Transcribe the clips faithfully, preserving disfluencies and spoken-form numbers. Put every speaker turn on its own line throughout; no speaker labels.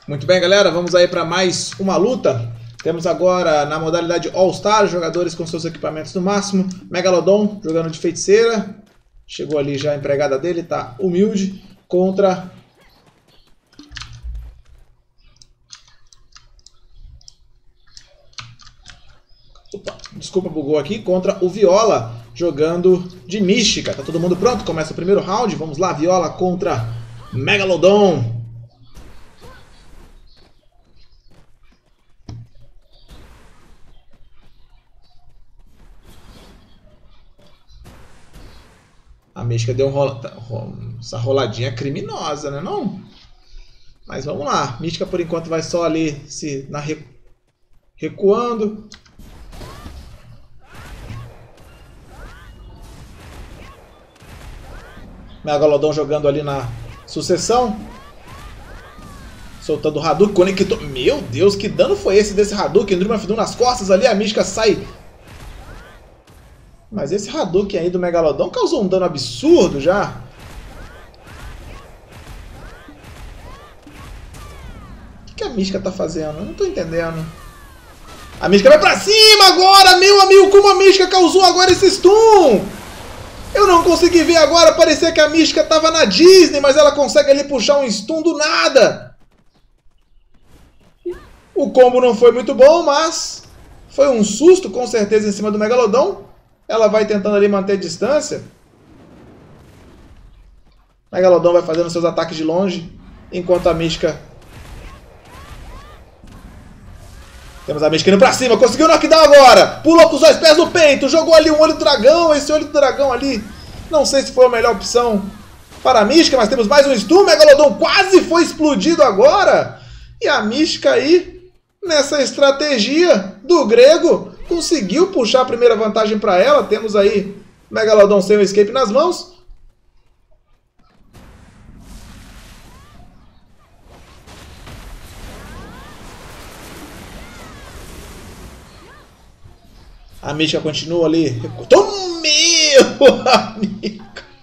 Muito bem, galera, vamos aí para mais uma luta. Temos agora na modalidade All-Star, jogadores com seus equipamentos no máximo. Megalodon jogando de feiticeira. Chegou ali já a empregada dele, tá humilde. Contra... Opa, desculpa, bugou aqui. Contra o Viola, jogando de mística. Tá todo mundo pronto? Começa o primeiro round. Vamos lá, Viola contra Megalodon. A mística deu um rola... essa roladinha criminosa, né não? Mas vamos lá. Mística por enquanto vai só ali se na recu... recuando. Megalodon jogando ali na sucessão. Soltando o Hadouken, conectou. Meu Deus, que dano foi esse desse Hadouken? Dream of Doom nas costas ali, a mística sai. Mas esse Hadouken aí do Megalodon causou um dano absurdo já. O que, que a mística tá fazendo? Eu não tô entendendo. A mística vai pra cima agora, meu amigo. Como a mística causou agora esse stun? Eu não consegui ver agora. Parecia que a mística tava na Disney, mas ela consegue ali puxar um stun do nada. O combo não foi muito bom, mas foi um susto com certeza em cima do Megalodon. Ela vai tentando ali manter a distância. Megalodon vai fazendo seus ataques de longe, enquanto a mística... Temos a mística indo pra cima, conseguiu o knockdown agora! Pulou com os dois pés no peito, jogou ali um olho do dragão, esse olho do dragão ali. Não sei se foi a melhor opção para a mística, mas temos mais um stun. Megalodon quase foi explodido agora. E a mística aí, nessa estratégia do grego... conseguiu puxar a primeira vantagem para ela. Temos aí Megalodon sem o escape nas mãos. A mística continua ali. Oh, meu amigo!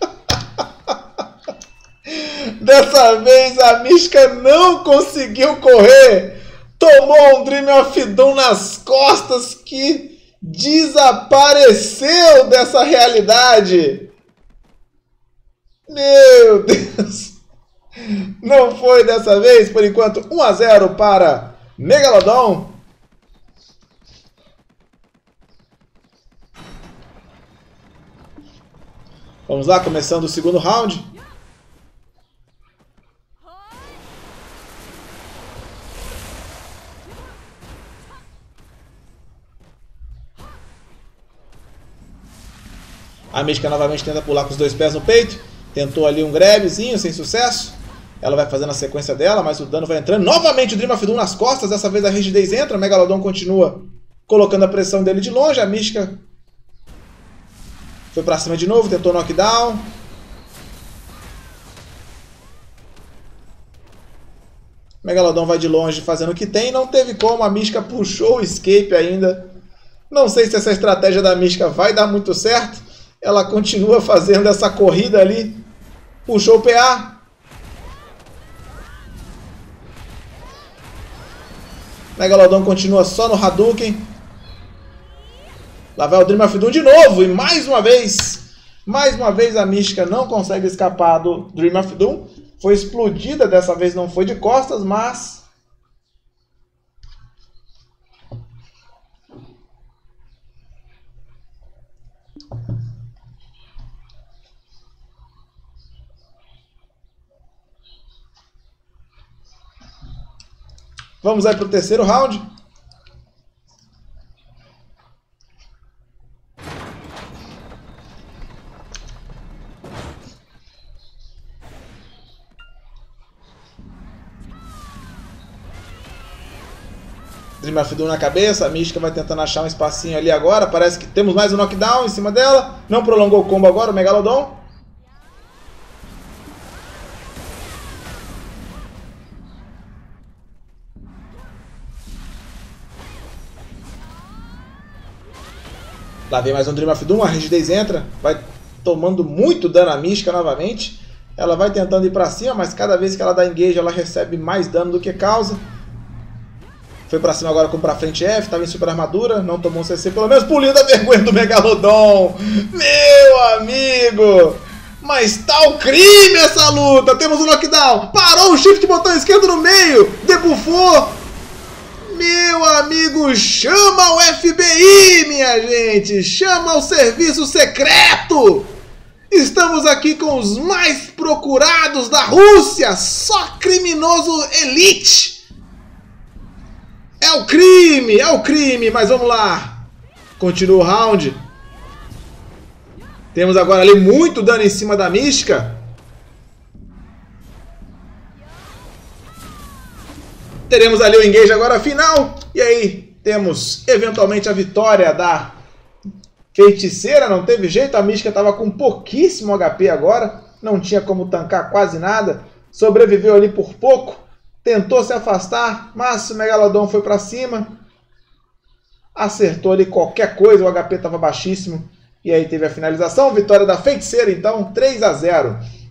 Dessa vez a mística não conseguiu correr. Tomou um Dream of Doom nas costas que desapareceu dessa realidade. Meu Deus. Não foi dessa vez, por enquanto, um a zero para Megalodon. Vamos lá, começando o segundo round. A mística novamente tenta pular com os dois pés no peito. Tentou ali um grabzinho, sem sucesso. Ela vai fazendo a sequência dela, mas o dano vai entrando. Novamente o Dream of Doom nas costas. Dessa vez a rigidez entra. O Megalodon continua colocando a pressão dele de longe. A mística foi pra cima de novo. Tentou knockdown. O Megalodon vai de longe fazendo o que tem. Não teve como. A mística puxou o escape ainda. Não sei se essa estratégia da mística vai dar muito certo. Ela continua fazendo essa corrida ali. Puxou o P A. Megalodon continua só no Hadouken. Lá vai o Dream of Doom de novo. E mais uma vez, mais uma vez a mística não consegue escapar do Dream of Doom. Foi explodida, dessa vez não foi de costas, mas... Vamos aí para o terceiro round. Dream of Doom na cabeça. A mística vai tentando achar um espacinho ali agora. Parece que temos mais um knockdown em cima dela. Não prolongou o combo agora, o Megalodon. Lá vem mais um Dream of Doom, a rigidez entra, vai tomando muito dano a mística novamente. Ela vai tentando ir pra cima, mas cada vez que ela dá engage, ela recebe mais dano do que causa. Foi pra cima agora com pra frente F, tava em super armadura, não tomou um C C, pelo menos pulinho da vergonha do Megalodon. Meu amigo! Mas tá o crime essa luta! Temos o knockdown! Parou o shift botão esquerdo no meio! Debuffou! Meu amigo, chama o F B I, minha gente! Chama o serviço secreto! Estamos aqui com os mais procurados da Rússia! Só criminoso elite! É o crime! É o crime! Mas vamos lá! Continua o round. Temos agora ali muito dano em cima da Mística. Teremos ali o engage agora final. E aí temos eventualmente a vitória da Feiticeira. Não teve jeito, a Mística estava com pouquíssimo H P agora. Não tinha como tancar quase nada. Sobreviveu ali por pouco. Tentou se afastar, mas o Megalodon foi para cima. Acertou ali qualquer coisa, o H P estava baixíssimo. E aí teve a finalização, vitória da Feiticeira então, três a zero.